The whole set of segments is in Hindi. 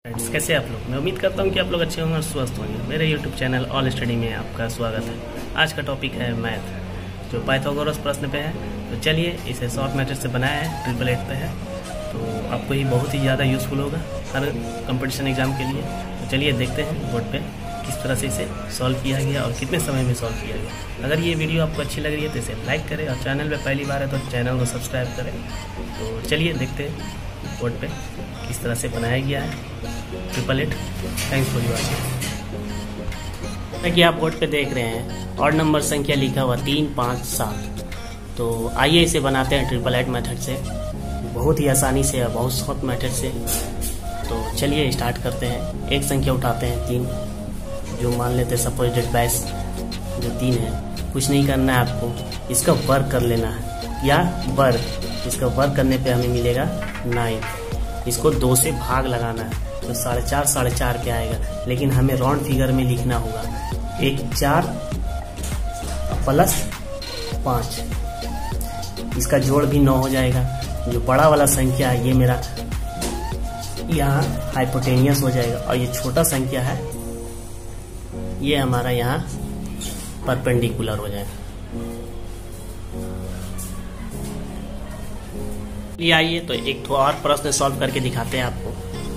फ्रेंड्स, कैसे आप लोग। मैं उम्मीद करता हूँ कि आप लोग अच्छे होंगे और स्वस्थ होंगे। मेरे यूट्यूब चैनल ऑल स्टडी में आपका स्वागत है। आज का टॉपिक है मैथ, जो पाइथागोरस प्रश्न पे है। तो चलिए, इसे शॉर्ट मेथड से बनाया है, 888 पे है। तो आपको ये बहुत ही ज़्यादा यूज़फुल होगा हर कंपटीशन एग्जाम के लिए। तो चलिए देखते हैं बोर्ड पे किस तरह से इसे सॉल्व किया गया और कितने समय में सॉल्व किया गया। अगर ये वीडियो आपको अच्छी लग रही है तो इसे लाइक करें और चैनल पे पहली बार है तो चैनल को सब्सक्राइब करें। तो चलिए देखते हैं बोर्ड पे किस तरह से बनाया गया है 888। Thanks for watching. कि आप बोर्ड पे देख रहे हैं और नंबर संख्या लिखा हुआ 3, 5, 7। तो आइए इसे बनाते हैं 888 मेथड से, बहुत ही आसानी से और बहुत शॉर्ट मेथड से। तो चलिए स्टार्ट करते हैं। एक संख्या उठाते हैं 3, जो मान लेते हैं सपोजिटेड बेस जो 3 है। कुछ नहीं करना है आपको, इसका वर्क कर लेना है या वर्क। इसका वर्क करने पे हमें मिलेगा 9। इसको 2 से भाग लगाना है तो 4.5 4.5 पे आएगा, लेकिन हमें राउंड फिगर में लिखना होगा। 1 4 प्लस 5, इसका जोड़ भी 9 हो जाएगा। जो बड़ा वाला संख्या है ये मेरा यहाँ हाइपोटेनियस हो जाएगा, और ये छोटा संख्या है ये हमारा यहाँ परपेंडिकुलर हो जाएगा। ये आइए तो एक तो और प्रश्न सॉल्व करके दिखाते हैं आपको।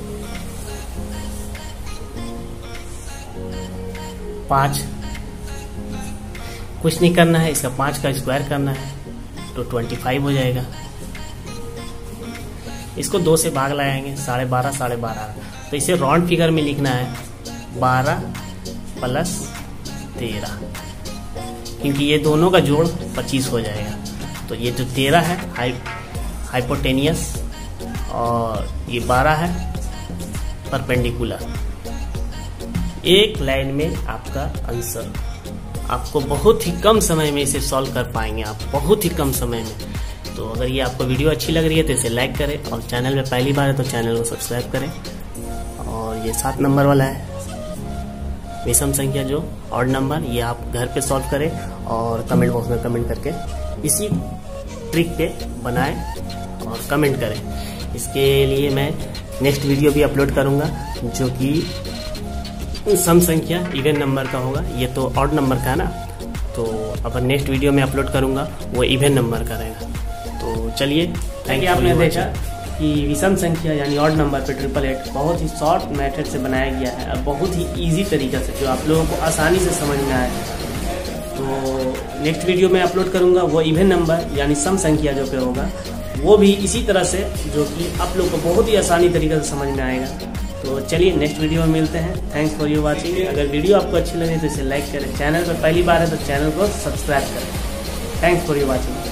5, कुछ नहीं करना है, इसका 5 का स्क्वायर करना है तो 25 हो जाएगा। इसको 2 से भाग लगाएंगे 12.5 12.5। तो इसे राउंड फिगर में लिखना है 12 प्लस 13, क्योंकि ये दोनों का जोड़ 25 हो जाएगा। तो ये जो 13 है हाइपोटेनियस और ये 12 है परपेंडिकुलर। एक लाइन में आपका आंसर। आपको बहुत ही कम समय में इसे सॉल्व कर पाएंगे आप, बहुत ही कम समय में। तो अगर ये आपको वीडियो अच्छी लग रही है तो इसे लाइक करें, और चैनल में पहली बार है तो चैनल को सब्सक्राइब करें। और ये 7 नंबर वाला है विषम संख्या जो ऑड नंबर, ये आप घर पे सॉल्व करें और कमेंट बॉक्स में कमेंट करके इसी ट्रिक पे बनाएं और कमेंट करें। इसके लिए मैं नेक्स्ट वीडियो भी अपलोड करूंगा जो कि सम संख्या इवन नंबर का होगा। ये तो ऑड नंबर का है ना, तो अब नेक्स्ट वीडियो में अपलोड करूंगा वो इवन नंबर का रहेगा। तो चलिए, थैंक यू। आपने देखा कि विषम संख्या यानी ऑड नंबर पे 888 बहुत ही शॉर्ट मेथड से बनाया गया है और बहुत ही इजी तरीका से, जो आप लोगों को आसानी से समझ में आए। तो नेक्स्ट वीडियो में अपलोड करूंगा वो इवन नंबर यानी सम संख्या जो पे होगा, वो भी इसी तरह से, जो कि आप लोग को बहुत ही आसानी तरीके से समझ में आएगा। तो चलिए नेक्स्ट वीडियो में मिलते हैं। Thanks for your watching. अगर वीडियो आपको अच्छी लगे तो इसे लाइक करें, चैनल पर पहली बार है तो चैनल को सब्सक्राइब करें। Thanks for your watching.